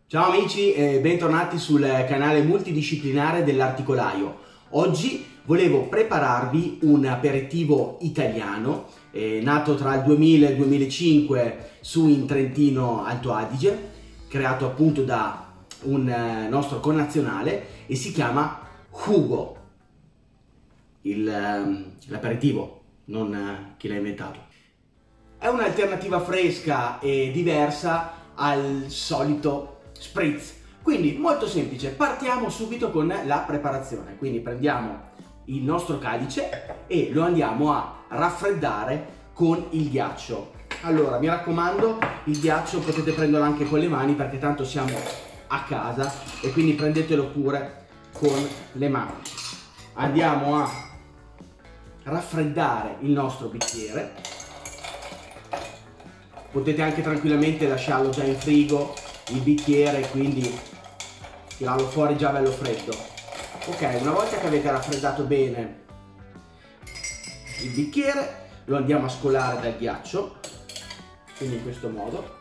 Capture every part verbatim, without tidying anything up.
Ciao amici e bentornati sul canale multidisciplinare dell'Articolaio. Oggi volevo prepararvi un aperitivo italiano eh, nato tra il duemila e il duemilacinque su in Trentino Alto Adige, creato appunto da un eh, nostro connazionale e si chiama Hugo, ehm, l'aperitivo, non eh, chi l'ha inventato. È un'alternativa fresca e diversa al solito spritz, quindi molto semplice. Partiamo subito con la preparazione. Quindi prendiamo il nostro calice e lo andiamo a raffreddare con il ghiaccio. Allora, mi raccomando, il ghiaccio potete prenderlo anche con le mani perché tanto siamo a casa e quindi prendetelo pure con le mani. Andiamo a raffreddare il nostro bicchiere. Potete anche tranquillamente lasciarlo già in frigo il bicchiere, quindi tirarlo fuori già bello freddo. Ok, una volta che avete raffreddato bene il bicchiere lo andiamo a scolare dal ghiaccio, quindi in questo modo,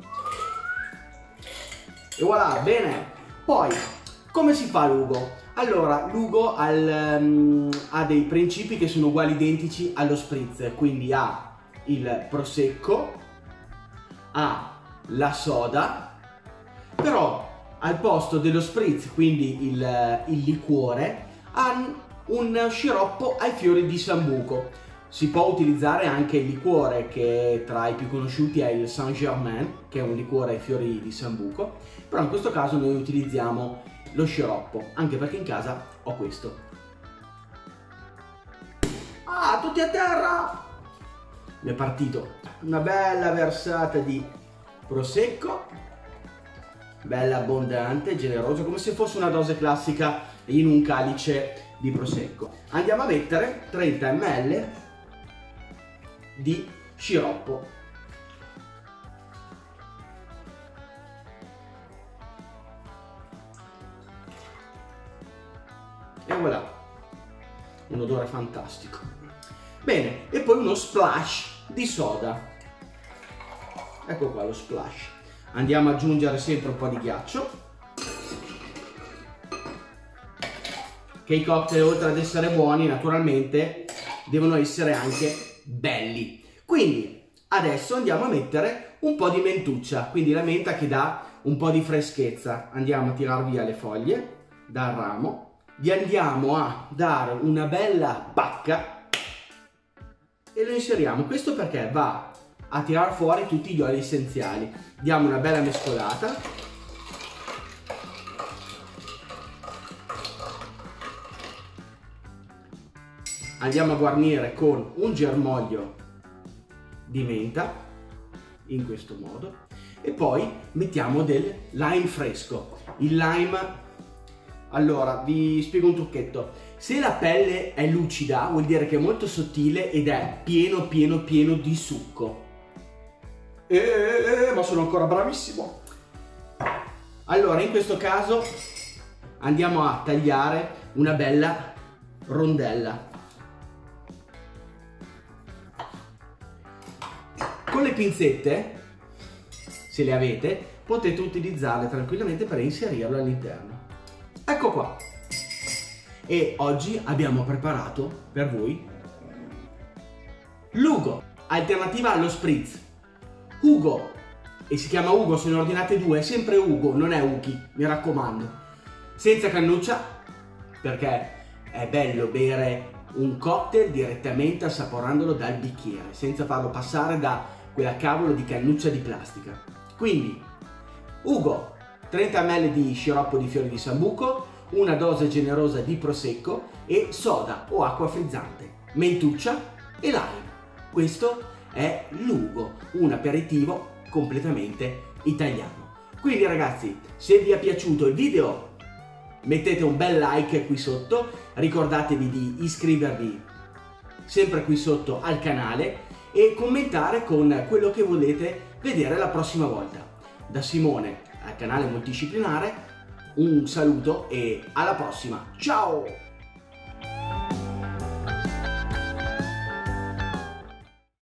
e voilà, bene. Poi come si fa l'Ugo? Allora, l'Ugo um, ha dei principi che sono uguali identici allo spritz, quindi ha il prosecco, ha la soda, però al posto dello spritz, quindi il, il liquore, ha un sciroppo ai fiori di sambuco. Si può utilizzare anche il liquore che tra i più conosciuti è il Saint Germain, che è un liquore ai fiori di sambuco, però in questo caso noi utilizziamo lo sciroppo, anche perché in casa ho questo. Ah, tutti a terra! Mi è partito una bella versata di prosecco, bella abbondante, generosa, come se fosse una dose classica in un calice di prosecco. Andiamo a mettere trenta millilitri di sciroppo. E voilà, un odore fantastico. Bene, e poi uno splash di soda. Ecco qua lo splash. Andiamo ad aggiungere sempre un po' di ghiaccio, che i cocktail, oltre ad essere buoni, naturalmente devono essere anche belli. Quindi adesso andiamo a mettere un po' di mentuccia, quindi la menta che dà un po' di freschezza. Andiamo a tirar via le foglie dal ramo, gli andiamo a dare una bella pacca e lo inseriamo. Questo perché va a tirar fuori tutti gli oli essenziali. Diamo una bella mescolata. Andiamo a guarnire con un germoglio di menta, in questo modo, e poi mettiamo del lime fresco. Il lime, allora vi spiego un trucchetto: se la pelle è lucida vuol dire che è molto sottile ed è pieno pieno pieno di succo. Eh, ma sono ancora bravissimo. Allora in questo caso andiamo a tagliare una bella rondella. Con le pinzette, se le avete, potete utilizzarle tranquillamente per inserirlo all'interno. Ecco qua. E oggi abbiamo preparato per voi l'Ugo, alternativa allo spritz. Ugo, e si chiama Ugo, se ne ordinate due, è sempre Ugo, non è Uki, mi raccomando. Senza cannuccia, perché è bello bere un cocktail direttamente assaporandolo dal bicchiere, senza farlo passare da quella cavolo di cannuccia di plastica. Quindi, Ugo, trenta millilitri di sciroppo di fiori di sambuco, una dose generosa di prosecco e soda o acqua frizzante, mentuccia e lime. Questo è l'Ugo, un aperitivo completamente italiano. Quindi ragazzi, se vi è piaciuto il video mettete un bel like qui sotto, ricordatevi di iscrivervi sempre qui sotto al canale e commentare con quello che volete vedere la prossima volta. Da Simone al canale multidisciplinare un saluto e alla prossima, ciao!